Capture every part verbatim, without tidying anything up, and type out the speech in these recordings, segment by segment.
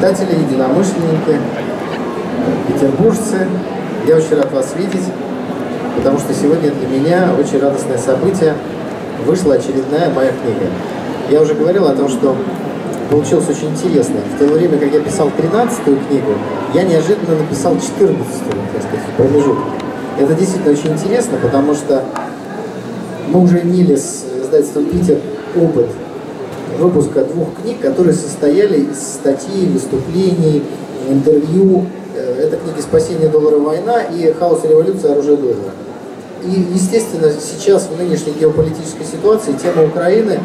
читатели, единомышленники, петербуржцы. Я очень рад вас видеть, потому что сегодня для меня очень радостное событие. Вышла очередная моя книга. Я уже говорил о том, что получилось очень интересно. В то время, как я писал тринадцатую книгу, я неожиданно написал четырнадцатую, так сказать, промежуток. Это действительно очень интересно, потому что мы уже имели с издательством «Питер» опыт выпуска двух книг, которые состояли из статей, выступлений, интервью. Это книги «Спасение доллара. Война» и «Хаос и революция. Оружие доллара». И, естественно, сейчас в нынешней геополитической ситуации тема Украины,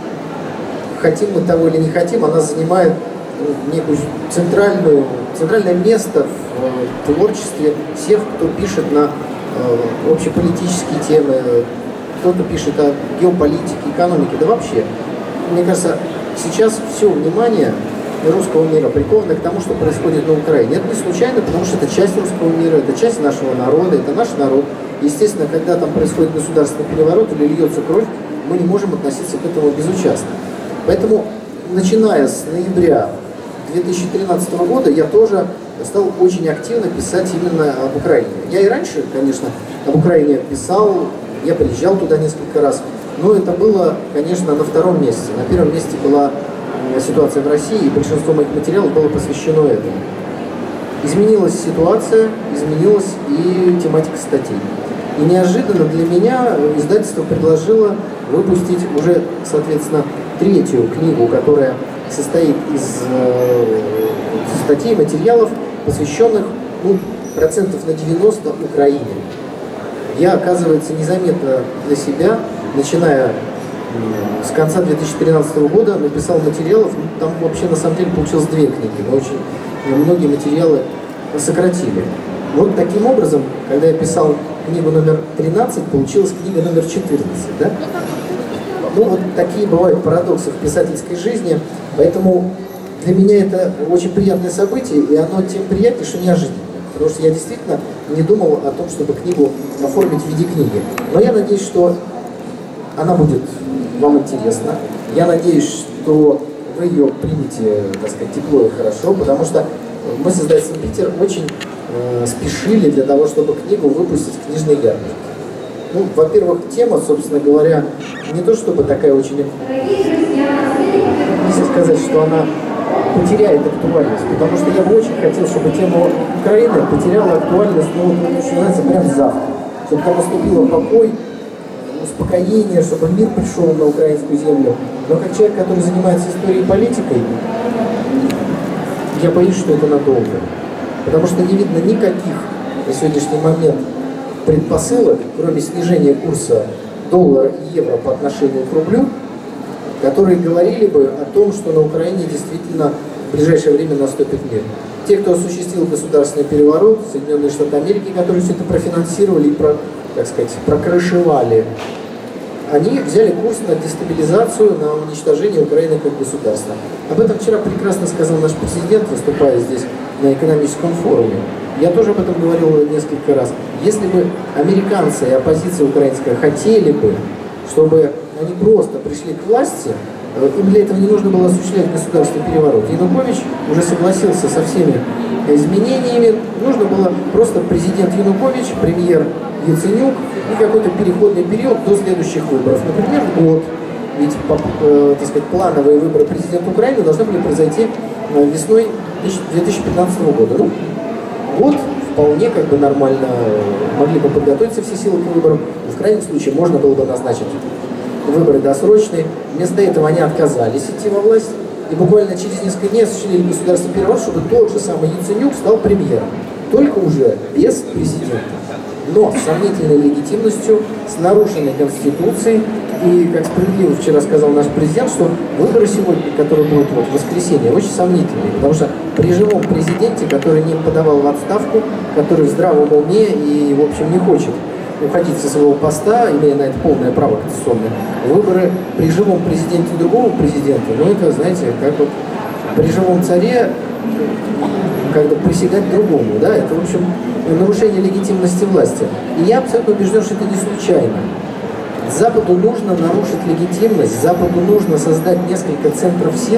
хотим мы того или не хотим, она занимает некую центральную, центральное место в творчестве всех, кто пишет на э, общеполитические темы, кто-то пишет о геополитике, экономике, да вообще. Мне кажется, сейчас все внимание русского мира приковано к тому, что происходит на Украине. Это не случайно, потому что это часть русского мира, это часть нашего народа, это наш народ. Естественно, когда там происходит государственный переворот или льется кровь, мы не можем относиться к этому безучастно. Поэтому, начиная с ноября две тысячи тринадцатого года, я тоже стал очень активно писать именно об Украине. Я и раньше, конечно, об Украине писал, я приезжал туда несколько раз, но это было, конечно, на втором месте. На первом месте была ситуация в России, и большинство моих материалов было посвящено этому. Изменилась ситуация, изменилась и тематика статей. И неожиданно для меня издательство предложило выпустить уже, соответственно, третью книгу, которая состоит из э, статей, материалов, посвященных, ну, процентов на девяносто Украине. Я, оказывается, незаметно для себя, начиная с конца две тысячи тринадцатого года, написал материалов. Там вообще на самом деле получилось две книги, но очень многие материалы сократили. Вот таким образом, когда я писал книгу номер тринадцать, получилась книга номер четырнадцать. Да? Ну вот такие бывают парадоксы в писательской жизни, поэтому для меня это очень приятное событие, и оно тем приятнее, что неожиданно. Потому что я действительно не думал о том, чтобы книгу оформить в виде книги. Но я надеюсь, что она будет вам интересна. Я надеюсь, что вы ее примете, так сказать, тепло и хорошо, потому что мы с издательством «Питер» очень э, спешили для того, чтобы книгу выпустить в книжной ярмарке. Ну, во-первых, тема, собственно говоря, не то чтобы такая очень... Нельзя сказать, что она потеряет актуальность, потому что я бы очень хотел, чтобы тема Украины потеряла актуальность, ну, что называется, прямо завтра. Чтобы там наступило покой, успокоение, чтобы мир пришел на украинскую землю. Но как человек, который занимается историей и политикой, я боюсь, что это надолго. Потому что не видно никаких на сегодняшний момент предпосылок, кроме снижения курса доллара и евро по отношению к рублю, которые говорили бы о том, что на Украине действительно в ближайшее время наступит мир. Те, кто осуществил государственный переворот, Соединенные Штаты Америки, которые все это профинансировали и, про, так сказать, прокрышевали, они взяли курс на дестабилизацию, на уничтожение Украины как государства. Об этом вчера прекрасно сказал наш президент, выступая здесь на экономическом форуме. Я тоже об этом говорил несколько раз. Если бы американцы и оппозиция украинская хотели бы, чтобы они просто пришли к власти, им для этого не нужно было осуществлять государственный переворот. Янукович уже согласился со всеми изменениями. Нужно было просто президент Янукович, премьер Яценюк и какой-то переходный период до следующих выборов. Например, год. Ведь, э, так сказать, плановые выборы президента Украины должны были произойти весной две тысячи пятнадцатого года. Ну, год вполне как бы нормально могли бы подготовиться все силы к выборам. В крайнем случае можно было бы назначить выборы досрочные. Вместо этого они отказались идти во власть. И буквально через несколько дней осуществили государственный переворот, чтобы тот же самый Яценюк стал премьером. Только уже без президента. Но с сомнительной легитимностью, с нарушенной Конституцией. И, как справедливо вчера сказал наш президент, что выборы сегодня, которые будут вот, в воскресенье, очень сомнительные. Потому что при живом президенте, который не подавал в отставку, который в здравом уме и, в общем, не хочет уходить со своего поста, имея на это полное право конституционное, выборы при живом президенте другого президента, ну это, знаете, как вот при живом царе как-то присягать другому, да, это, в общем, нарушение легитимности власти. И я абсолютно убежден, что это не случайно. Западу нужно нарушить легитимность, Западу нужно создать несколько центров силы,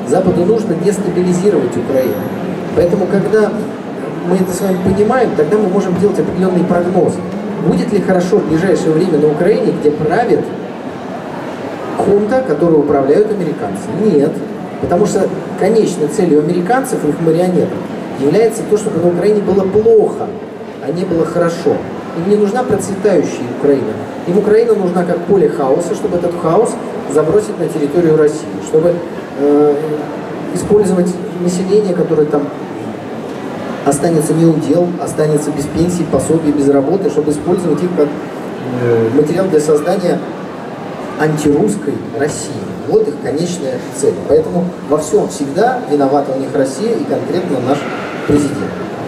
Западу нужно дестабилизировать Украину. Поэтому, когда мы это с вами понимаем, тогда мы можем делать определенные прогнозы. Будет ли хорошо в ближайшее время на Украине, где правит хунта, которую управляют американцы? Нет. Потому что конечной целью американцев, их марионеток, является то, чтобы на Украине было плохо, а не было хорошо. Им не нужна процветающая Украина. Им Украина нужна как поле хаоса, чтобы этот хаос забросить на территорию России, чтобы э, использовать население, которое там останется неудел, останется без пенсии, пособий, без работы, чтобы использовать их как э, материал для создания антирусской России. Вот их конечная цель. Поэтому во всем всегда виновата у них Россия и конкретно наш президент.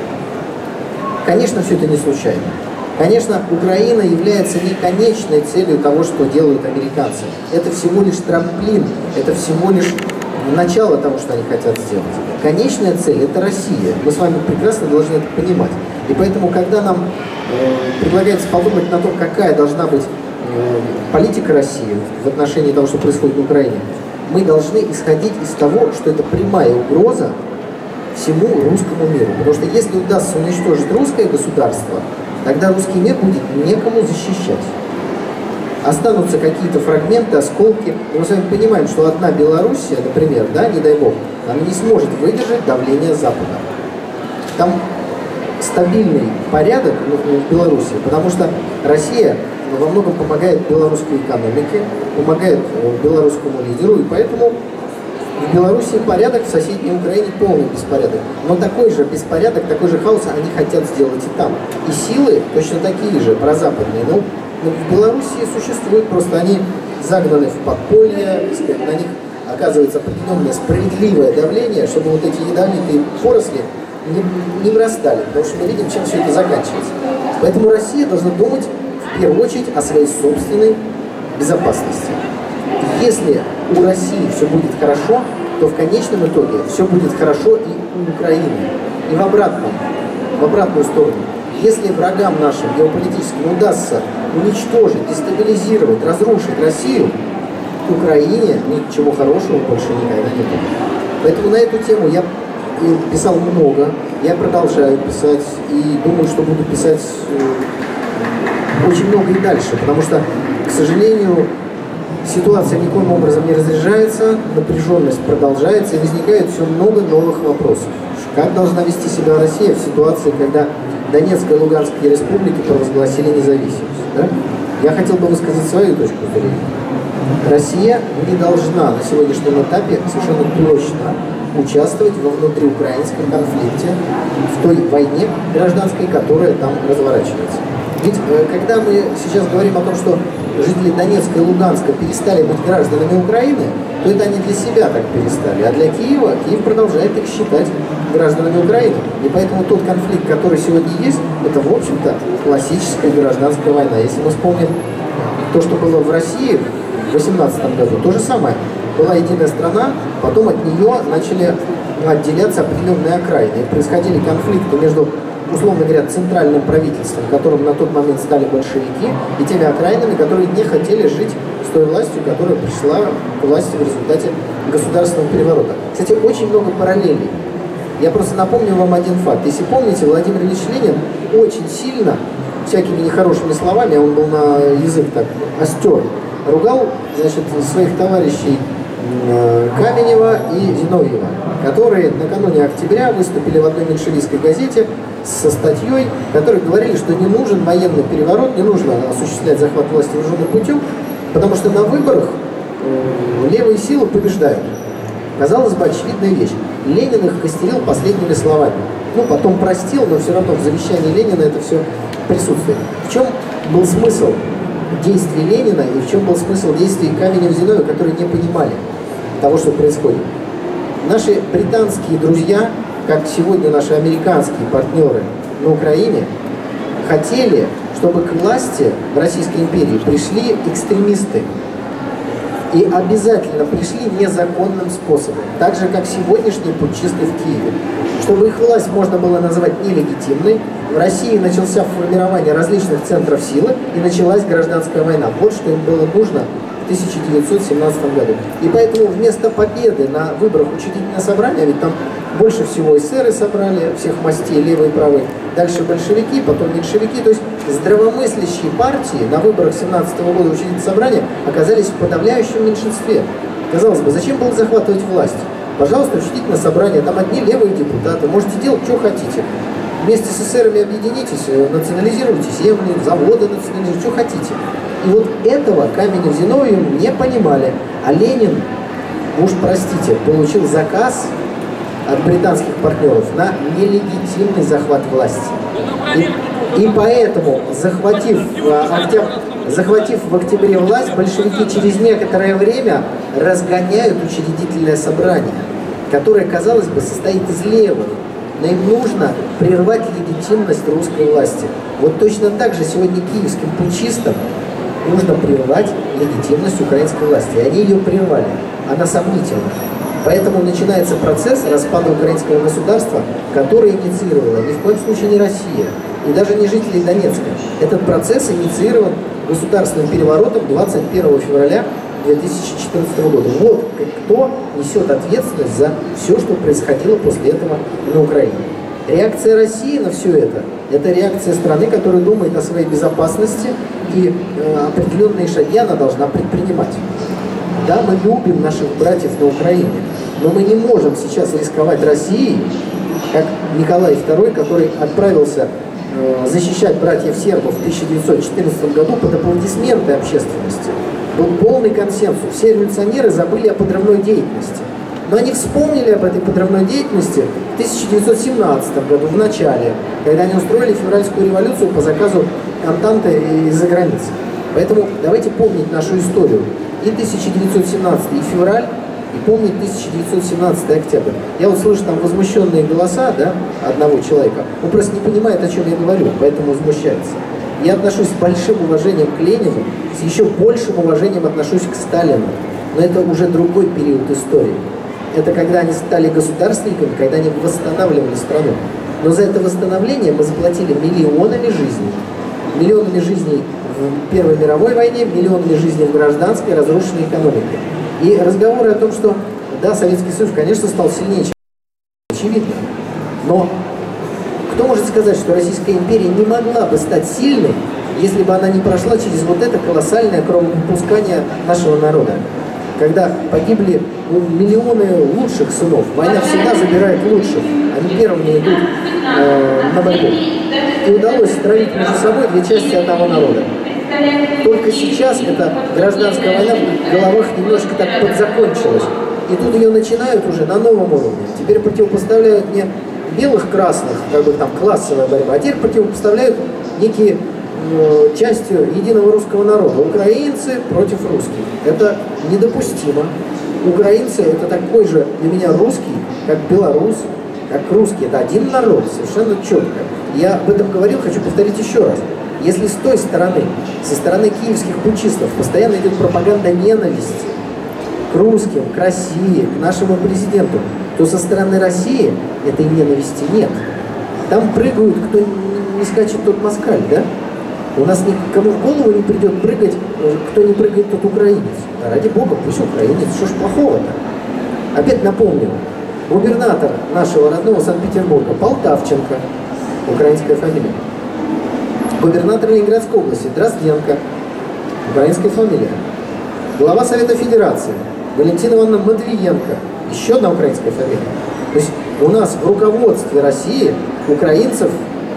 Конечно, все это не случайно. Конечно, Украина является не конечной целью того, что делают американцы. Это всего лишь трамплин, это всего лишь начало того, что они хотят сделать. Конечная цель – это Россия. Мы с вами прекрасно должны это понимать. И поэтому, когда нам э, предлагается подумать на то, какая должна быть э, политика России в отношении того, что происходит в Украине, мы должны исходить из того, что это прямая угроза всему русскому миру. Потому что если удастся уничтожить русское государство, тогда русский мир будет некому защищать. Останутся какие-то фрагменты, осколки. И мы с вами понимаем, что одна Белоруссия, например, да, не дай бог, она не сможет выдержать давление Запада. Там стабильный порядок в Беларуси, потому что Россия во многом помогает белорусской экономике, помогает белорусскому лидеру, и поэтому в Беларуси порядок, в соседней Украине полный беспорядок. Но такой же беспорядок, такой же хаос они хотят сделать и там. И силы точно такие же, прозападные. Но в Беларуси существуют, просто они загнаны в подполье, на них оказывается определенное справедливое давление, чтобы вот эти ядовитые поросли не, не вырастали, потому что мы видим, чем все это заканчивается. Поэтому Россия должна думать в первую очередь о своей собственной безопасности. Если у России все будет хорошо, то в конечном итоге все будет хорошо и у Украины. И в обратном, в обратную сторону. Если врагам нашим геополитическим удастся уничтожить, дестабилизировать, разрушить Россию, Украине ничего хорошего больше никогда не будет. Поэтому на эту тему я писал много, я продолжаю писать и думаю, что буду писать очень много и дальше, потому что, к сожалению, ситуация никоим образом не разряжается, напряженность продолжается и возникает все много новых вопросов. Как должна вести себя Россия в ситуации, когда Донецкая и Луганская республики провозгласили независимость? Да? Я хотел бы высказать свою точку зрения. Россия не должна на сегодняшнем этапе совершенно точно участвовать во внутриукраинском конфликте, в той войне гражданской, которая там разворачивается. Ведь когда мы сейчас говорим о том, что жители Донецка и Луганска перестали быть гражданами Украины, то это они для себя так перестали. А для Киева, Киев продолжает их считать гражданами Украины. И поэтому тот конфликт, который сегодня есть, это, в общем-то, классическая гражданская война. Если мы вспомним то, что было в России в две тысячи восемнадцатом году, то же самое. Была единая страна, потом от нее начали отделяться определенные окраины. И происходили конфликты между, условно говоря, центральным правительством, которым на тот момент стали большевики, и теми окраинами, которые не хотели жить с той властью, которая пришла к власти в результате государственного переворота. Кстати, очень много параллелей. Я просто напомню вам один факт. Если помните, Владимир Ильич Ленин очень сильно, всякими нехорошими словами, он был на язык так остер, ругал, значит, своих товарищей Каменева и Зиновьева, которые накануне октября выступили в одной меньшевистской газете со статьей, в которой говорили, что не нужен военный переворот, не нужно осуществлять захват власти вооруженным путем, потому что на выборах левые силы побеждают. Казалось бы, очевидная вещь. Ленин их костерил последними словами. Ну, потом простил, но все равно в завещании Ленина это все присутствует. В чем был смысл действий Ленина и в чем был смысл действий Каменева-Зиновьева, которые не понимали того, что происходит? Наши британские друзья, как сегодня наши американские партнеры на Украине, хотели, чтобы к власти в Российской империи пришли экстремисты. И обязательно пришли незаконным способом, так же, как сегодняшние путчисты в Киеве. Чтобы их власть можно было назвать нелегитимной, в России начался формирование различных центров силы и началась гражданская война. Вот что им было нужно в тысяча девятьсот семнадцатом году. И поэтому вместо победы на выборах учредительного собрания, ведь там больше всего эсеры собрали, всех мастей, левые и правые, дальше большевики, потом меньшевики, то есть здравомыслящие партии на выборах семнадцатого года учредительного собрания оказались в подавляющем меньшинстве. Казалось бы, зачем было захватывать власть? Пожалуйста, учредительное собрание, там одни левые депутаты, можете делать, что хотите. Вместе с эсерами объединитесь, национализируйте земли, заводы национализируйте, что хотите. И вот этого Каменев, Зиновьев не понимали. А Ленин, уж простите, получил заказ от британских партнеров на нелегитимный захват власти. И, и поэтому, захватив, октяб... захватив в октябре власть, большевики через некоторое время разгоняют учредительное собрание, которое, казалось бы, состоит из левых. Но им нужно прервать легитимность русской власти. Вот точно так же сегодня киевским путчистам нужно прервать легитимность украинской власти. И они ее прервали. Она сомнительна. Поэтому начинается процесс распада украинского государства, который инициировала ни в коем случае не Россия, и даже не жители Донецка. Этот процесс инициирован государственным переворотом двадцать первого февраля две тысячи четырнадцатого года. Вот кто несет ответственность за все, что происходило после этого на Украине. Реакция России на все это – это реакция страны, которая думает о своей безопасности, и э, определенные шаги она должна предпринимать. Да, мы любим наших братьев на Украине, но мы не можем сейчас рисковать Россией, как Николай второй, который отправился э, защищать братьев сербов в тысяча девятьсот четырнадцатом году под аплодисменты общественности. Был полный консенсус. Все революционеры забыли о подрывной деятельности. Но они вспомнили об этой подрывной деятельности в тысяча девятьсот семнадцатом году, в начале, когда они устроили февральскую революцию по заказу Антанты из-за границы. Поэтому давайте помнить нашу историю. И тысяча девятьсот семнадцатый, и февраль, и помнить тысяча девятьсот семнадцатый октябрь. Я вот слышу там возмущенные голоса, да, одного человека. Он просто не понимает, о чем я говорю, поэтому возмущается. Я отношусь с большим уважением к Ленину, с еще большим уважением отношусь к Сталину. Но это уже другой период истории. Это когда они стали государственниками, когда они восстанавливали страну. Но за это восстановление мы заплатили миллионами жизней. Миллионами жизней в Первой мировой войне, миллионами жизней в гражданской, разрушенной экономике. И разговоры о том, что, да, Советский Союз, конечно, стал сильнее, чем очевидно. Но кто может сказать, что Российская империя не могла бы стать сильной, если бы она не прошла через вот это колоссальное кровопускание нашего народа? Когда погибли ну, миллионы лучших сынов. Война всегда забирает лучших. Они первыми идут э, на борьбу. И удалось строить между собой две части одного народа. Только сейчас эта гражданская война в головах немножко так подзакончилась. И тут ее начинают уже на новом уровне. Теперь противопоставляют не белых-красных, как бы там классовая борьба, а теперь противопоставляют некие э, частью единого русского народа. Украинцы против русских. Это недопустимо. Украинцы это такой же для меня русский, как белорус, как русский. Это один народ, совершенно четко. Я об этом говорил, хочу повторить еще раз. Если с той стороны, со стороны киевских путчистов постоянно идет пропаганда ненависти к русским, к России, к нашему президенту, то со стороны России этой ненависти нет. Там прыгают, кто не скачет, тот москаль, да? У нас никому в голову не придет прыгать, кто не прыгает, тот украинец. Да ради бога, пусть украинец, что ж плохого-то? Опять напомню, губернатор нашего родного Санкт-Петербурга, Полтавченко, украинская фамилия. Губернатор Ленинградской области, Дрозденко, украинская фамилия. Глава Совета Федерации, Валентина Ивановна Матвиенко, еще одна украинская фамилия. То есть у нас в руководстве России украинцев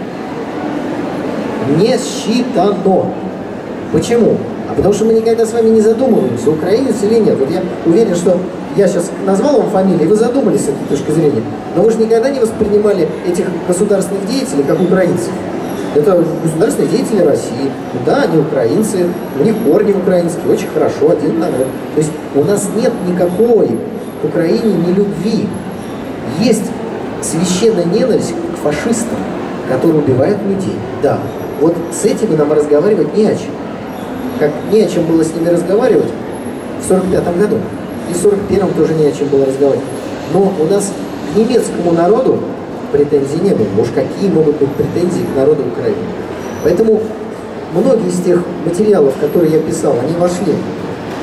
не считано. Почему? А потому что мы никогда с вами не задумываемся, украинец или нет. Вот я уверен, что я сейчас назвал вам фамилии, и вы задумались с этой точки зрения. Но вы же никогда не воспринимали этих государственных деятелей как украинцев. Это государственные деятели России. Да, они украинцы, у них корни украинские, очень хорошо, один народ. То есть у нас нет никакой к Украине ни любви. Есть священная ненависть к фашистам, которые убивают людей. Да, вот с этими нам разговаривать не о чем. Как не о чем было с ними разговаривать в сорок пятом году. И в сорок первом тоже не о чем было разговаривать. Но у нас к немецкому народу претензий не было. Уж какие могут быть претензии к народу Украины. Поэтому многие из тех материалов, которые я писал, они вошли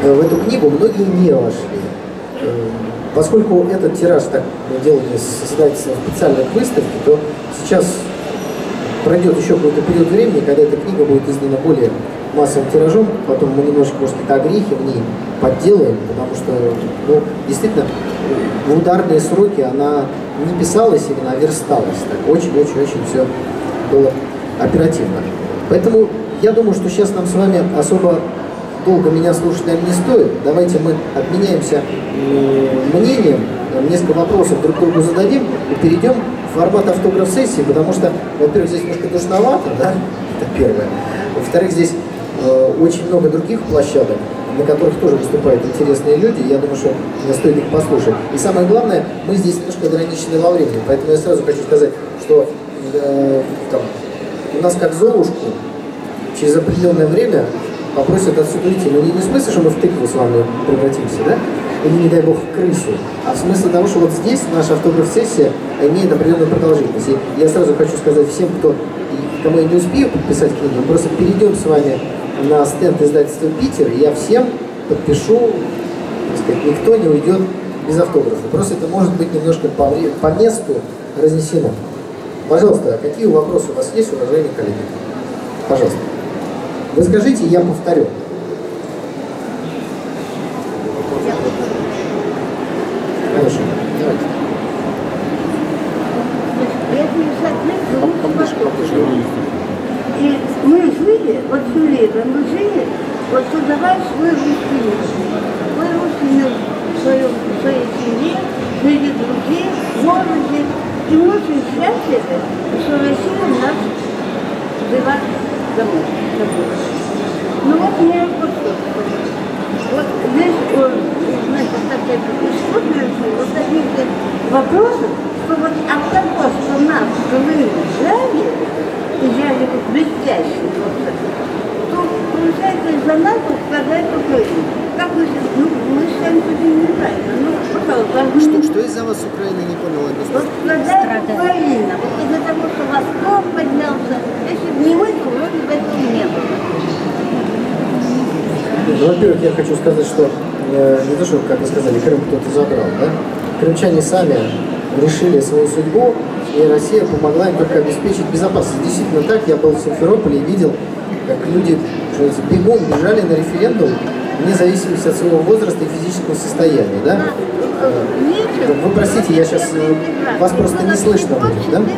в эту книгу многие не вошли. Поскольку этот тираж так мы делали с издательством специальной выставки, то сейчас пройдет еще какой-то период времени, когда эта книга будет издана более массовым тиражом, потом мы немножко, может, какие-то огрехи в ней подделаем, потому что, ну, действительно, в ударные сроки она не писалась именно, а версталась. Так очень-очень-очень все было оперативно. Поэтому я думаю, что сейчас нам с вами особо долго меня слушать, наверное, не стоит. Давайте мы обменяемся мнением, несколько вопросов друг другу зададим и перейдем в формат автограф-сессии, потому что, во-первых, здесь немножко душновато, да, это первое. Во-вторых, здесь э, очень много других площадок, на которых тоже выступают интересные люди, я думаю, что стоит их послушать. И самое главное, мы здесь немножко ограничены во времени, поэтому я сразу хочу сказать, что э, там, у нас как Золушку через определенное время попросят отсюда уйти. Но не, не в смысле, что мы в тыкву с вами превратимся, да? Или, не дай бог, в крысу. А в смысле того, что вот здесь наша автограф-сессия имеет определенную продолжительность. И я сразу хочу сказать всем, кто, кому я не успею подписать книгу, мы просто перейдем с вами на стенд издательства «Питер», и я всем подпишу, так сказать, никто не уйдет без автографа. Просто это может быть немножко по, по месту разнесено. Пожалуйста, какие вопросы у вас есть, уважаемые коллеги? Пожалуйста. Вы скажите, я повторю. Хорошо, давайте. И мы жили, вот все лето, мы жили, вот создавая свой русский мир. Свой русский мир в, своем, в своей семье, среди друзей, в городе. И мы очень счастливы, что Россия нас взяла домой. Ну вот мне вот, вот здесь, значит, такая исходная, вот таких вопросов, что вот от того, что нас Крым взяли, и взяли вот блестящий, вот, то получается из-за нас сказать Украину. Как мы, ну, мы считаем, что это неправильно. Ну, пожалуйста. Что, что из-за вас Украина не поняла? Вот сказать Украина, вот из-за того, что Восток поднялся, если бы не мы, то вроде бы этого не было. Ну, во-первых, я хочу сказать, что э, не то, что, как вы сказали, Крым кто-то забрал, да? Крымчане сами решили свою судьбу, и Россия помогла им только обеспечить безопасность. Действительно так, я был в Симферополе и видел, как люди что бегом бежали на референдум, вне зависимости от своего возраста и физического состояния, да? Э, вы простите, я сейчас, э, вас просто не слышно будет, да?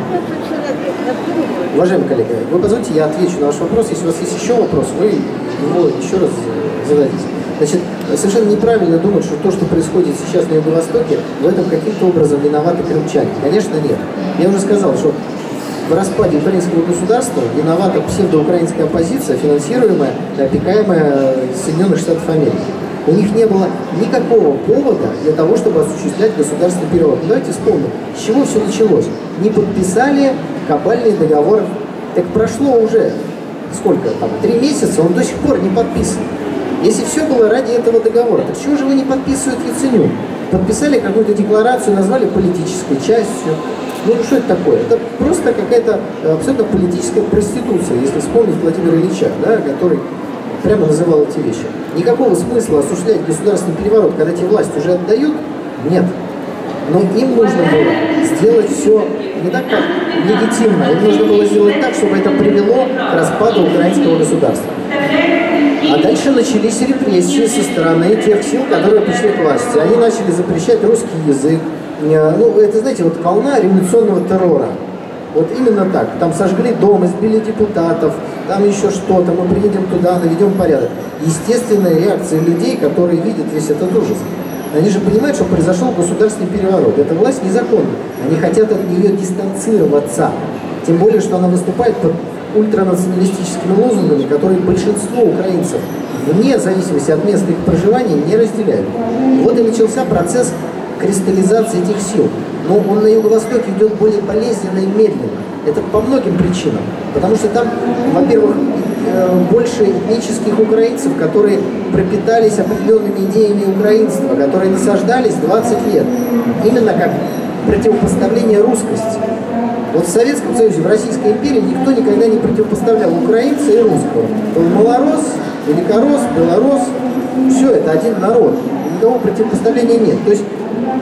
Уважаемые коллеги, вы позвольте, я отвечу на ваш вопрос. Если у вас есть еще вопрос, вы его еще раз зададите. Значит, совершенно неправильно думать, что то, что происходит сейчас на Юго-Востоке, в этом каким-то образом виноваты крымчане. Конечно, нет. Я уже сказал, что в распаде украинского государства виновата псевдоукраинская оппозиция, финансируемая и опекаемая Соединенных Штатов Америки. У них не было никакого повода для того, чтобы осуществлять государственный переворот. Давайте вспомним, с чего все началось. Не подписали кабальный договор. Так прошло уже сколько там, три месяца, он до сих пор не подписан. Если все было ради этого договора, так чего же вы не подписываете Яценюк? Подписали какую-то декларацию, назвали политической частью. Ну что это такое? Это просто какая-то абсолютно политическая проституция, если вспомнить Владимира Ильича, да, который прямо называл эти вещи. Никакого смысла осуществлять государственный переворот, когда тебе власть уже отдают, нет. Но им нужно было сделать все не так, как легитимно. Им нужно было сделать так, чтобы это привело к распаду украинского государства. А дальше начались репрессии со стороны тех сил, которые пришли к власти. Они начали запрещать русский язык. Ну, это, знаете, вот волна революционного террора. Вот именно так. Там сожгли дом, избили депутатов, там еще что-то. Мы приедем туда, наведем порядок. Естественная реакция людей, которые видят весь этот ужас. Они же понимают, что произошел государственный переворот. Эта власть незаконна. Они хотят от нее дистанцироваться. Тем более, что она выступает под ультранационалистическими лозунгами, которые большинство украинцев, вне зависимости от места их проживания, не разделяют. Вот и начался процесс кристаллизации этих сил. Но он на Юго-Востоке идет более болезненно и медленно. Это по многим причинам. Потому что там, во-первых, больше этнических украинцев, которые пропитались определенными идеями украинства, которые насаждались двадцать лет. Именно как противопоставление русскости. Вот в Советском Союзе, в Российской империи никто никогда не противопоставлял украинца и русского. Был малорос, великорос, белорос, Все, это один народ. Никакого противопоставления нет. То есть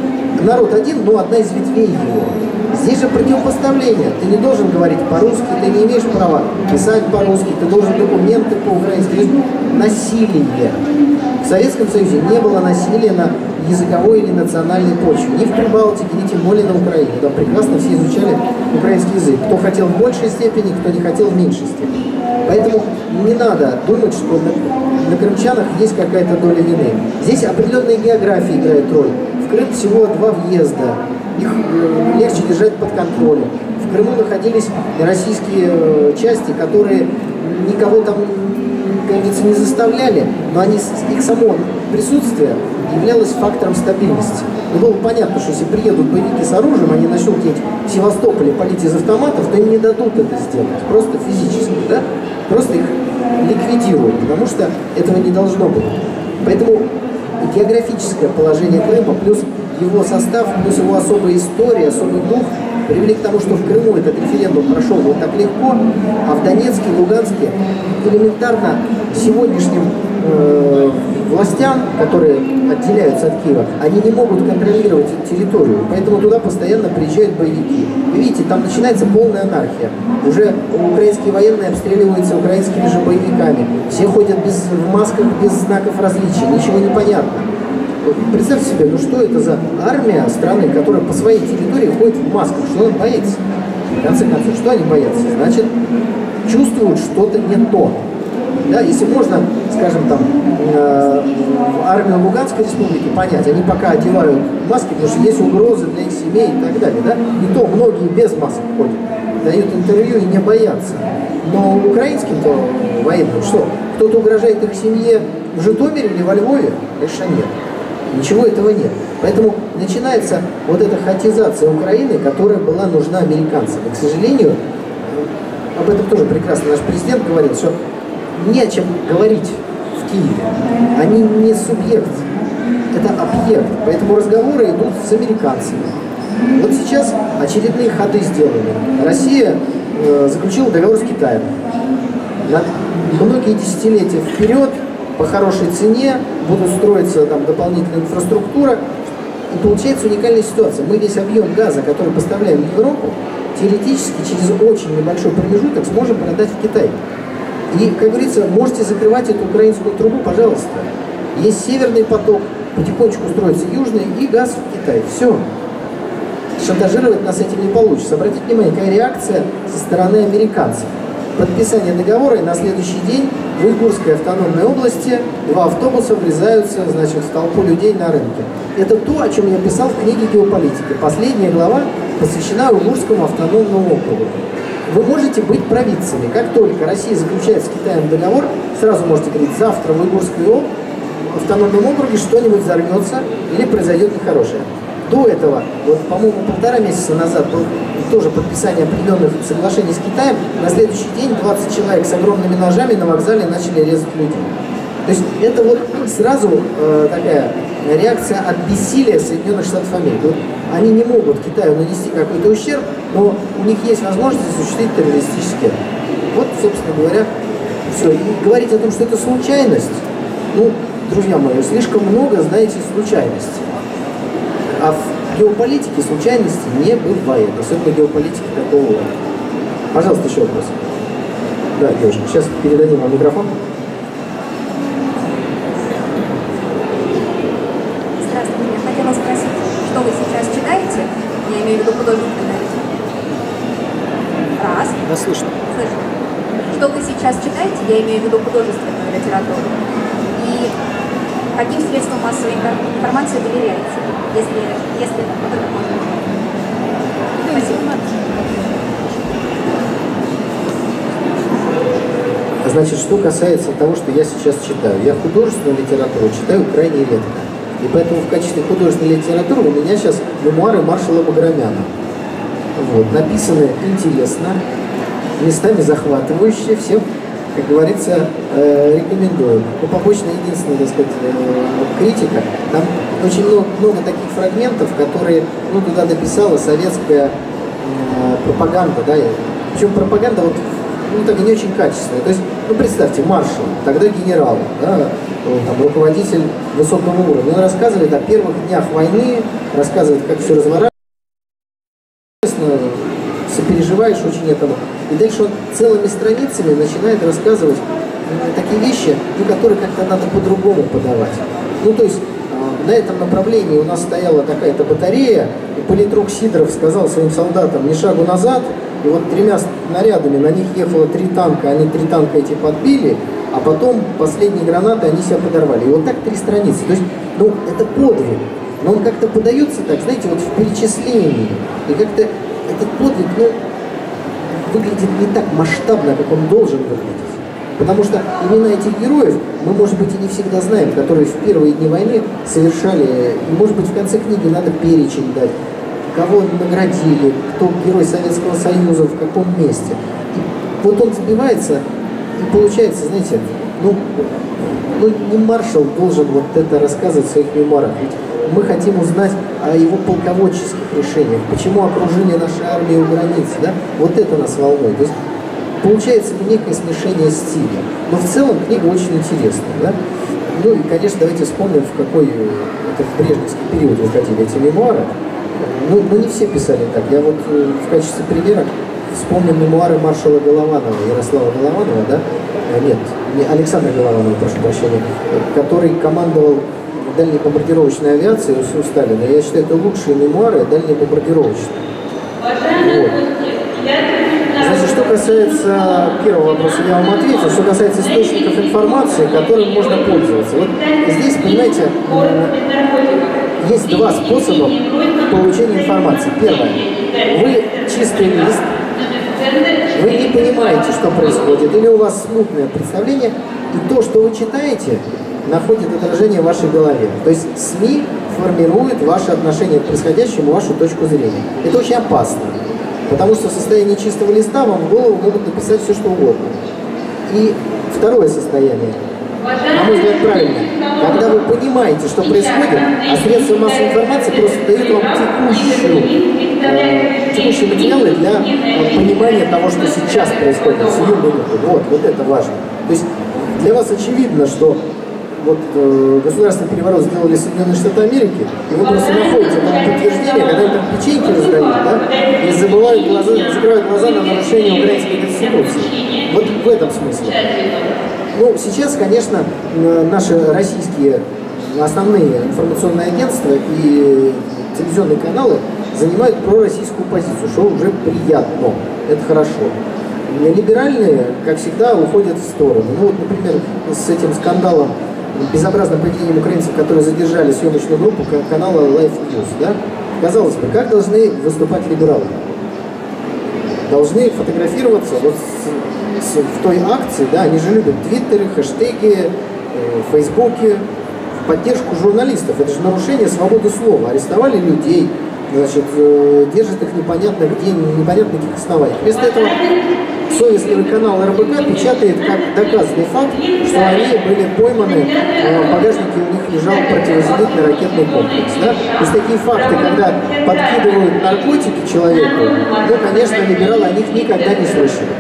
народ один, но одна из ветвей его. Здесь же противопоставление. Ты не должен говорить по-русски, ты не имеешь права писать по-русски, ты должен документы по-украински. То есть насилие. В Советском Союзе не было насилия на языковой или национальной почве. Ни в Прибалтике, ни тем более на Украине. Там прекрасно все изучали украинский язык. Кто хотел в большей степени, кто не хотел в меньшей степени. Поэтому не надо думать, что на, на крымчанах есть какая-то доля вины. Здесь определенная география играет роль. В Крым всего два въезда. Их э, легче держать под контролем. В Крыму находились российские э, части, которые никого там, как говорится, не заставляли, но они, их само присутствие являлось фактором стабильности. Но было понятно, что если приедут боевики с оружием, они начнут где-нибудь в Севастополе палить из автоматов, то им не дадут это сделать, просто физически, да? Просто их ликвидируют, потому что этого не должно быть. Поэтому географическое положение Крыма, плюс его состав, плюс его особая история, особый дух привели к тому, что в Крыму этот референдум прошел вот так легко, а в Донецке, Луганске элементарно сегодняшним э, властям, которые отделяются от Киева, они не могут контролировать эту территорию, поэтому туда постоянно приезжают боевики. Вы видите, там начинается полная анархия. Уже украинские военные обстреливаются украинскими же боевиками. Все ходят без, в масках без знаков различия, ничего не понятно. Представьте себе, ну что это за армия страны, которая по своей территории ходит в масках? Что она боится? В конце концов, что они боятся? Значит, чувствуют что-то не то. Да, если можно, скажем, там, э, армию Луганской республики понять, они пока одевают маски, потому что есть угрозы для их семей и так далее. Да? И то многие без масок ходят, дают интервью и не боятся. Но украинским-то военным что? Кто-то угрожает их семье в Житомире или во Львове? Конечно, нет. Ничего этого нет. Поэтому начинается вот эта хатизация Украины, которая была нужна американцам. И, к сожалению, об этом тоже прекрасно наш президент говорил, что не о чем говорить в Киеве. Они не субъект, это объект. Поэтому разговоры идут с американцами. Вот сейчас очередные ходы сделаны. Россия э, заключила договор с Китаем. На многие десятилетия вперед, по хорошей цене, будут строиться там дополнительная инфраструктура. И получается уникальная ситуация. Мы весь объем газа, который поставляем в Европу, теоретически через очень небольшой промежуток сможем продать в Китай. И, как говорится, можете закрывать эту украинскую трубу, пожалуйста. Есть северный поток, потихонечку строится южный, и газ в Китай. Все. Шантажировать нас этим не получится. Обратите внимание, какая реакция со стороны американцев. Подписание договора, и на следующий день в Уйгурской автономной области два автобуса врезаются, значит, в толпу людей на рынке. Это то, о чем я писал в книге «Геополитика». Последняя глава посвящена Уйгурскому автономному округу. Вы можете быть провидцами. Как только Россия заключает с Китаем договор, сразу можете говорить, завтра в Уйгурской автономном округе что-нибудь взорвется или произойдет нехорошее. До этого, вот, по-моему, полтора месяца назад был тоже подписание определенных соглашений с Китаем. На следующий день двадцать человек с огромными ножами на вокзале начали резать людей. То есть это вот сразу э, такая реакция от бессилия Соединенных Штатов Америки. Вот они не могут Китаю нанести какой-то ущерб, но у них есть возможность осуществить террористический акт. Вот, собственно говоря, все. И говорить о том, что это случайность, ну, друзья мои, слишком много знаете случайностей. А в геополитике случайности не бывает, особенно геополитики такого уровня. Пожалуйста, еще вопрос. Да, девушка, сейчас передадим вам микрофон. Здравствуйте, я хотела спросить, что вы сейчас читаете? Я имею в виду художественную литературу. Раз. Вас слышно. Слышно. Что вы сейчас читаете? Я имею в виду художественную литературу. И каким средствам массовой информации доверяете? Если, если вот это можно. Спасибо. Значит, что касается того, что я сейчас читаю. Я художественную литературу читаю крайне редко. И поэтому в качестве художественной литературы у меня сейчас мемуары маршала Баграмяна. Вот, написаны интересно, местами захватывающие, всем, как говорится, э, рекомендую. Но побочная единственная, так сказать, э, критика. Там очень много, много таких фрагментов, которые, ну, туда написала советская э, пропаганда, да. Причем пропаганда вот ну, так не очень качественное. То есть, ну, представьте, маршал, тогда генерал, да, там, руководитель высокого уровня, он рассказывает о первых днях войны, рассказывает, как все разворачивается, сопереживаешь очень этому. И дальше он целыми страницами начинает рассказывать такие вещи, ну, которые как-то надо по-другому подавать. Ну, то есть, на этом направлении у нас стояла такая-то батарея, и политрук Сидоров сказал своим солдатам: ни шагу назад, и вот тремя снарядами на них ехало три танка, они три танка эти подбили, а потом последние гранаты они себя подорвали. И вот так три страницы. То есть, ну, это подвиг, но он как-то подается так, знаете, вот в перечислении. И как-то этот подвиг, ну, выглядит не так масштабно, как он должен выглядеть. Потому что имена этих героев мы, может быть, и не всегда знаем, которые в первые дни войны совершали, и, может быть, в конце книги надо перечень дать, кого наградили, кто герой Советского Союза, в каком месте. И вот он забивается, и получается, знаете, ну, ну не маршал должен вот это рассказывать в своих мемуарах. Ведь мы хотим узнать о его полководческих решениях, почему окружили нашей армии у границы, да? Вот это нас волнует. То есть получается некое смешение стиля. Но в целом книга очень интересная, да? Ну и, конечно, давайте вспомним, в какой это в брежневский период выходили эти мемуары. Ну, ну не все писали так. Я вот в качестве примера вспомнил мемуары маршала Голованова, Ярослава Голованова, да? Нет, не Александра Голованова, прошу прощения, который командовал дальней бомбардировочной авиацией у Сталина. Я считаю, это лучшие мемуары дальней бомбардировочной. Вот. Значит, что касается первого вопроса, я вам ответил. Что касается источников информации, которым можно пользоваться. Вот здесь, понимаете, есть два способа получения информации. Первое. Вы чистый лист, вы не понимаете, что происходит, или у вас смутное представление, и то, что вы читаете, находит отражение в вашей голове. То есть СМИ формируют ваше отношение к происходящему, вашу точку зрения. Это очень опасно. Потому что в состоянии чистого листа вам в голову могут написать все, что угодно. И второе состояние, на мой взгляд, правильное. Когда вы понимаете, что происходит, а средства массовой информации просто дают вам текущую, э, текущие материалы для э, понимания того, что сейчас происходит, сию минуту. Вот, вот это важно. То есть для вас очевидно, что вот э, государственный переворот сделали Соединенные Штаты Америки, и вы просто находите там подтверждение, когда им там печеньки раздают, да, и забывают глаза, закрывают глаза на нарушение украинской конституции. Вот в этом смысле. Ну, сейчас, конечно, наши российские основные информационные агентства и телевизионные каналы занимают пророссийскую позицию, что уже приятно, это хорошо. Либеральные, как всегда, уходят в сторону. Ну вот, например, с этим скандалом, безобразным поведением украинцев, которые задержали съемочную группу канала Life News, да? Казалось бы, как должны выступать либералы? Должны фотографироваться вот с, с, в той акции, да, они же любят твиттеры, хэштеги, э, фейсбуки, в поддержку журналистов. Это же нарушение свободы слова. Арестовали людей, значит, э, держат их непонятно где, непонятно на каких основаниях. Вместо этого совестливый канал эр бэ ка печатает как доказанный факт, что они были пойманы, э, в багажнике у них лежал противозенитный ракетный комплекс. Да? То есть такие факты, когда подкидывают наркотики человеку, ну, конечно, либералы о них никогда не слышали.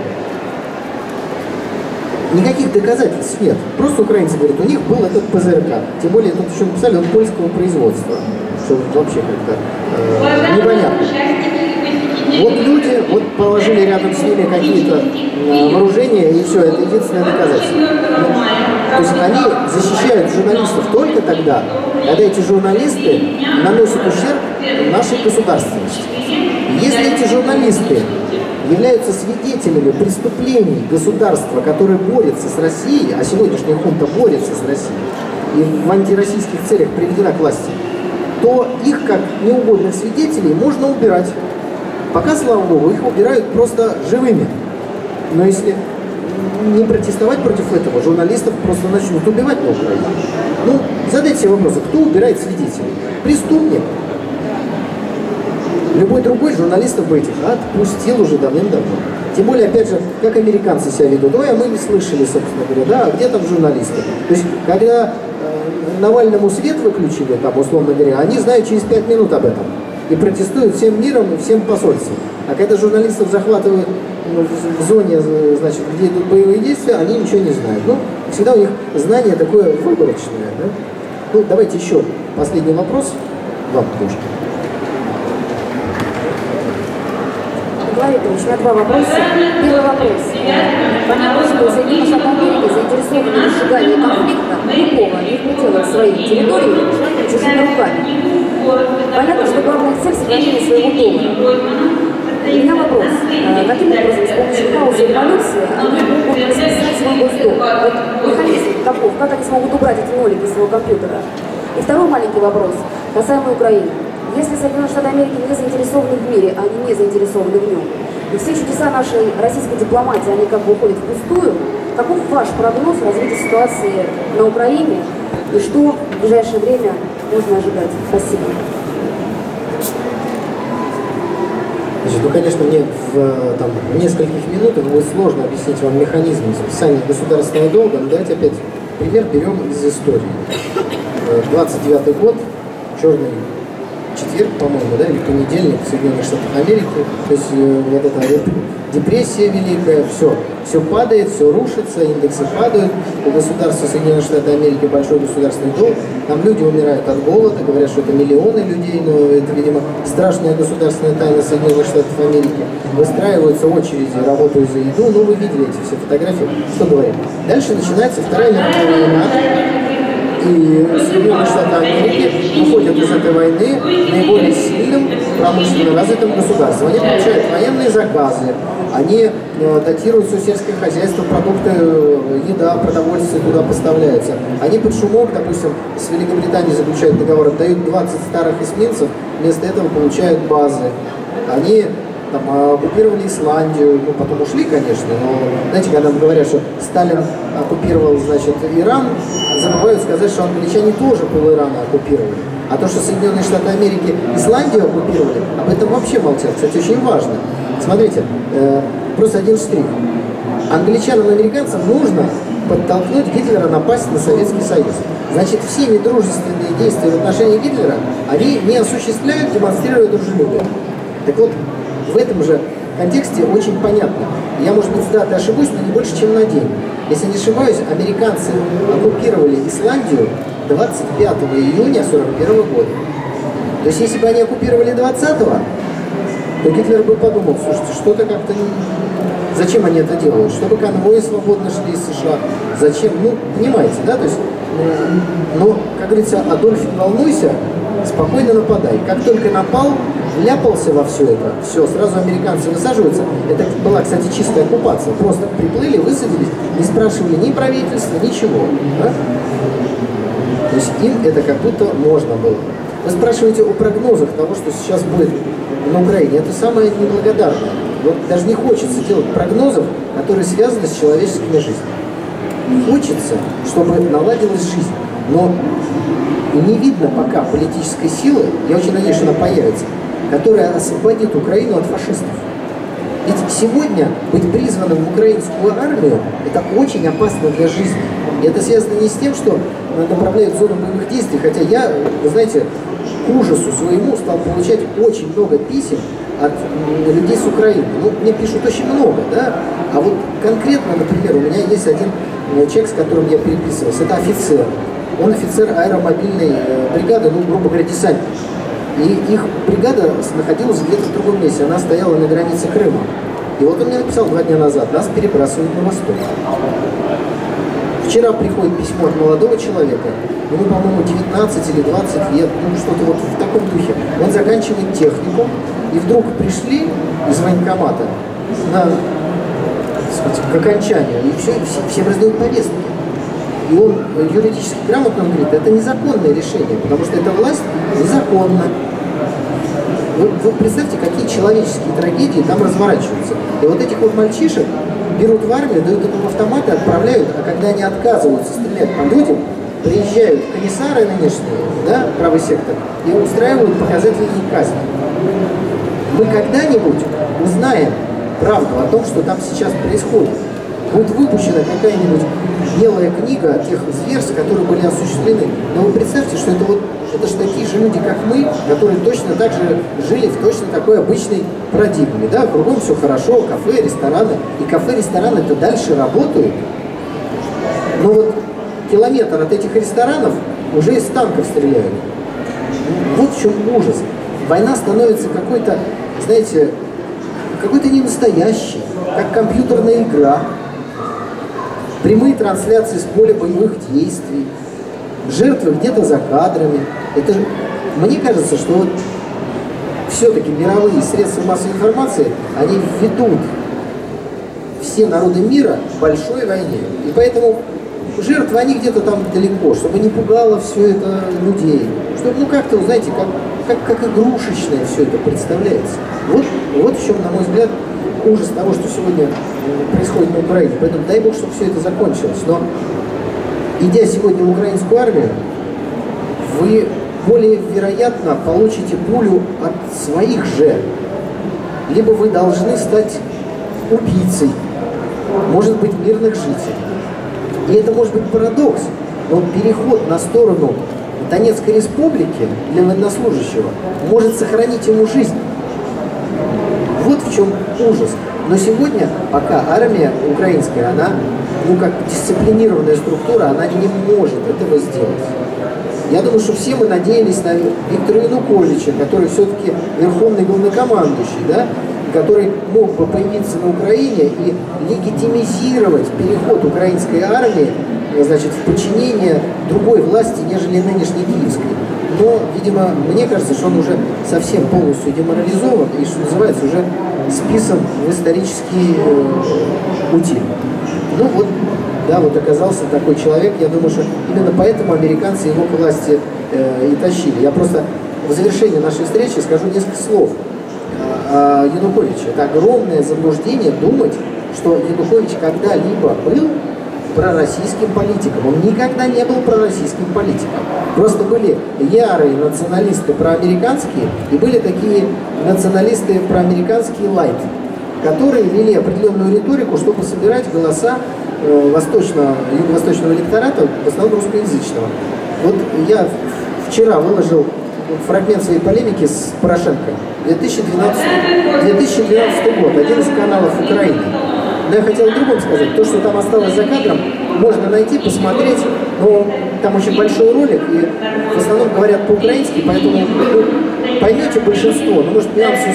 Никаких доказательств нет. Просто украинцы говорят, у них был этот пэ зэ эр ка. Тем более, тут еще написали, он польского производства. Что вообще как-то э, непонятно. Вот люди вот положили рядом с ними какие-то э, вооружения, и все, это единственное доказательство. Ну, то есть они защищают журналистов только тогда, когда эти журналисты наносят ущерб нашей государственности. Если эти журналисты являются свидетелями преступлений государства, которое борется с Россией, а сегодняшняя хунта борется с Россией и в антироссийских целях приведена к власти, то их, как неугодных свидетелей, можно убирать. Пока, слава богу, их убирают просто живыми. Но если не протестовать против этого, журналистов просто начнут убивать на Украине. Ну, задайте себе вопрос, кто убирает свидетелей? Преступник. Любой другой журналистов бы этих отпустил уже давным-давно. Тем более, опять же, как американцы себя ведут. Ой, а мы не слышали, собственно говоря, да, а где там журналисты? То есть, когда э, Навальному свет выключили, там, условно говоря, они знают через пять минут об этом. И протестуют всем миром и всем посольством. А когда журналистов захватывают в зоне, значит, где идут боевые действия, они ничего не знают. Ну, всегда у них знание такое выборочное. Да? Ну, давайте еще последний вопрос вам, девушка. Николай Викторович, у меня два вопроса. Первый вопрос. Понятно, что Соединенные Штаты Америки заинтересованы в разжигании конфликта любого не в пределах своей территории чужими руками. Понятно, что главная цель — сохранение своего доллара. У меня вопрос. Каким образом с помощью хаоса и революции они могут спасать свой госдолг? Вот механизм каков? Как они смогут убрать эти нолики из своего компьютера? И второй маленький вопрос, касаемо Украины. Если Соединенные Штаты Америки не заинтересованы в мире, а они не заинтересованы в нем, и все чудеса нашей российской дипломатии, они как бы уходят впустую, каков ваш прогноз развития ситуации на Украине и что в ближайшее время можно ожидать? Спасибо. Значит, ну, конечно, мне в, там, в нескольких минутах будет сложно объяснить вам механизм списания государственного долга, но давайте опять пример берем из истории. двадцать девятый год, черный четверг, по-моему, да, или понедельник в Соединенных Штатах Америки, то есть э, вот эта депрессия великая, все, все падает, все рушится, индексы падают, у государства Соединенных Штатов Америки большой государственный долг, там люди умирают от голода, говорят, что это миллионы людей, но это, видимо, страшная государственная тайна Соединенных Штатов Америки, выстраиваются очереди, работают за еду, ну вы видели эти все фотографии, что говорит. Дальше начинается Вторая мировая война, и Соединенные Штаты Америки выходят из этой войны наиболее сильным, промышленно развитым государством. Они получают военные заказы, они э, датируют все сельское хозяйство, продукты, э, еда, продовольствие туда поставляются. Они под шумок, допустим, с Великобританией заключают договор, отдают двадцать старых эсминцев, вместо этого получают базы. Они там, оккупировали Исландию, ну, потом ушли, конечно, но, знаете, когда говорят, что Сталин оккупировал, значит, Иран, забывают сказать, что англичане тоже пол Ирана оккупировали. А то, что Соединенные Штаты Америки Исландию оккупировали, об этом вообще молчат. Кстати, очень важно. Смотрите, э, просто один штрих. Англичанам и американцам нужно подтолкнуть Гитлера напасть на Советский Союз. Значит, все недружественные действия в отношении Гитлера они не осуществляют, демонстрируя дружелюбие. Так вот, в этом же контексте очень понятно. Я, может быть, с датой ошибусь, но не больше, чем на день. Если не ошибаюсь, американцы оккупировали Исландию двадцать пятого июня сорок первого года. То есть, если бы они оккупировали двадцатого, то Гитлер бы подумал, слушайте, что-то как-то не... Зачем они это делают? Чтобы конвои свободно шли из США. Зачем? Ну, понимаете, да? То есть, но, как говорится, Адольф, не волнуйся, спокойно нападай. Как только напал, вляпался во все это, все, сразу американцы высаживаются. Это была, кстати, чистая оккупация. Просто приплыли, высадились, не спрашивали ни правительства, ничего. Да? То есть им это как будто можно было. Вы спрашиваете о прогнозах того, что сейчас будет на Украине. Это самое неблагодарное. Вот даже не хочется делать прогнозов, которые связаны с человеческими жизнями. Хочется, чтобы наладилась жизнь. Но не видно пока политической силы, я очень надеюсь, что она появится, которая освободит Украину от фашистов. Ведь сегодня быть призванным в украинскую армию – это очень опасно для жизни. И это связано не с тем, что направляют в зону боевых действий, хотя я, вы знаете, к ужасу своему стал получать очень много писем от людей с Украины. Ну, мне пишут очень много, да? А вот конкретно, например, у меня есть один человек, с которым я переписывался, это офицер. Он офицер аэромобильной бригады, ну, грубо говоря, десантник. И их бригада находилась где-то в другом месте, она стояла на границе Крыма. И вот он мне написал два дня назад, нас перебрасывают на восток. Вчера приходит письмо от молодого человека, ему, по-моему, девятнадцать или двадцать лет, ну, что-то вот в таком духе. Он заканчивает технику, и вдруг пришли из военкомата на, так сказать, к окончанию, и все, все, всем раздают повестки. И он юридически грамотно говорит, это незаконное решение, потому что эта власть незаконна. Вы, вы представьте, какие человеческие трагедии там разворачиваются. И вот этих вот мальчишек берут в армию, дают им автоматы, отправляют, а когда они отказываются стрелять по людям, приезжают комиссары нынешние, да, правый сектор, и устраивают показательные казни. Мы когда-нибудь узнаем правду о том, что там сейчас происходит. будет выпущена какая-нибудь белая книга тех зверств, которые были осуществлены. Но вы представьте, что это вот это же такие же люди, как мы, которые точно так же жили в точно такой обычной парадигме. Да? Кругом все хорошо, кафе, рестораны. И кафе, рестораны-то дальше работают. Но вот километр от этих ресторанов уже из танков стреляют. Вот в чем ужас. Война становится какой-то, знаете, какой-то ненастоящей, как компьютерная игра. Прямые трансляции с поля боевых действий. Жертвы где-то за кадрами. Это же, мне кажется, что вот все-таки мировые средства массовой информации, они ведут все народы мира к большой войне. И поэтому жертвы, они где-то там далеко, чтобы не пугало все это людей. Чтобы, ну, как-то, знаете, как, как, как игрушечное все это представляется. Вот, вот в чем, на мой взгляд, ужас того, что сегодня происходит на Украине. Поэтому дай Бог, чтобы все это закончилось. Но идя сегодня в украинскую армию, вы более вероятно получите пулю от своих же. Либо вы должны стать убийцей, может быть, мирных жителей. И это может быть парадокс, но переход на сторону Донецкой республики для военнослужащего может сохранить ему жизнь. Вот в чем ужас. Но сегодня, пока армия украинская, она, ну, как дисциплинированная структура, она не может этого сделать. Я думаю, что все мы надеялись на Виктора Януковича, который все-таки верховный главнокомандующий, да, который мог бы появиться на Украине и легитимизировать переход украинской армии, значит, в подчинение другой власти, нежели нынешней киевской. Но, видимо, мне кажется, что он уже совсем полностью деморализован и, что называется, уже списан в исторический э, утиль. Ну вот, да, вот оказался такой человек. Я думаю, что именно поэтому американцы его к власти э, и тащили. Я просто в завершении нашей встречи скажу несколько слов о Януковиче. Это огромное заблуждение думать, что Янукович когда-либо был пророссийским политиком. Он никогда не был пророссийским политиком. Просто были ярые националисты проамериканские и были такие националисты проамериканские лайт, которые вели определенную риторику, чтобы собирать голоса э, восточного, юго-восточного электората, в основном русскоязычного. Вот я вчера выложил фрагмент своей полемики с Порошенко. две тысячи двенадцатый год, один из каналов Украины. Но я хотел другому сказать, то, что там осталось за кадром, можно найти, посмотреть, но там очень большой ролик, и в основном говорят по-украински, поэтому ну, поймете большинство, но может нюансы.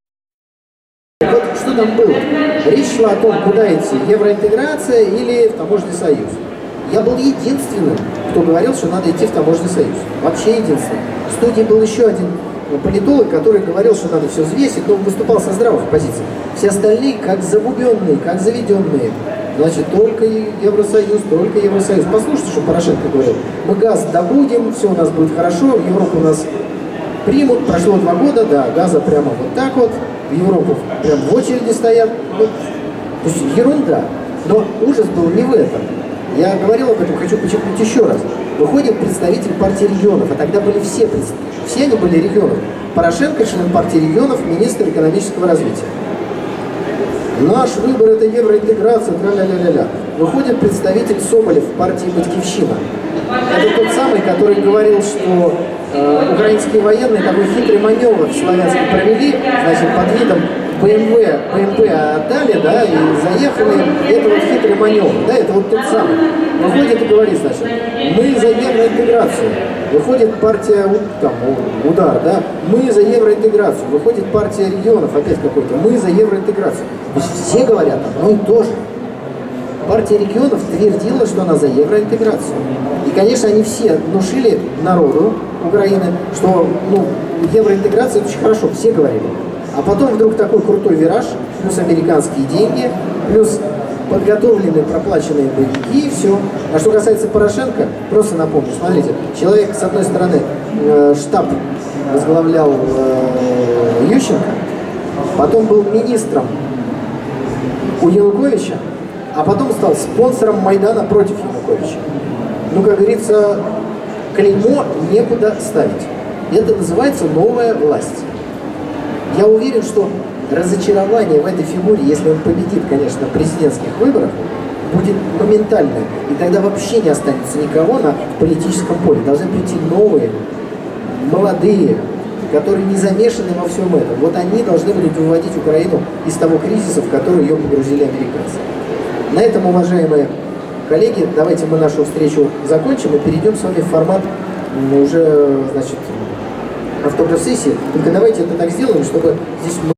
Вот что там было? Речь шла о том, куда идти, евроинтеграция или в таможенный союз. Я был единственным, кто говорил, что надо идти в таможенный союз. Вообще единственным. В студии был еще один политолог, который говорил, что надо все взвесить, но выступал со здравых позиций. Все остальные как загубенные, как заведенные. Значит, только Евросоюз, только Евросоюз. Послушайте, что Порошенко говорил. Мы газ добудем, все у нас будет хорошо, в Европу нас примут. Прошло два года, да, газа прямо вот так вот. В Европу прям в очереди стоят. Ну, то есть ерунда. Но ужас был не в этом. Я говорил об этом, хочу подчеркнуть еще раз. Выходит представитель партии регионов, а тогда были все представители. Все они были регионов. Порошенко, член партии регионов, министр экономического развития. Наш выбор – это евроинтеграция, ля-ля-ля-ля-ля. Выходит представитель Соболев партии «Батькивщина». Это тот самый, который говорил, что э, украинские военные такой хитрый маневр в Славянске провели, значит, под видом БМВ, БМП отдали, да, и заехали. Это вот хитрый маневр, да, это вот тот самый. Выходит и говорит, значит, мы за евроинтеграцию. Выходит партия, там, удар, да, мы за евроинтеграцию. Выходит партия регионов, опять какой-то, мы за евроинтеграцию. То есть все говорят одно и то же. Партия регионов твердила, что она за евроинтеграцию. И, конечно, они все внушили народу Украины, что, ну, евроинтеграция это очень хорошо, все говорили. А потом вдруг такой крутой вираж, плюс американские деньги, плюс подготовленные, проплаченные боевики, и все. А что касается Порошенко, просто напомню, смотрите, человек, с одной стороны, э, штаб возглавлял э, Ющенко, потом был министром у Януковича, а потом стал спонсором Майдана против Януковича. Ну, как говорится, клеймо некуда ставить. Это называется новая власть. Я уверен, что разочарование в этой фигуре, если он победит, конечно, в президентских выборах, будет моментальная. И тогда вообще не останется никого на политическом поле. Должны прийти новые, молодые, которые не замешаны во всем этом. Вот они должны будут выводить Украину из того кризиса, в который ее погрузили американцы. На этом, уважаемые коллеги, давайте мы нашу встречу закончим и перейдем с вами в формат уже, значит, автограф-сессии. Только давайте это так сделаем, чтобы здесь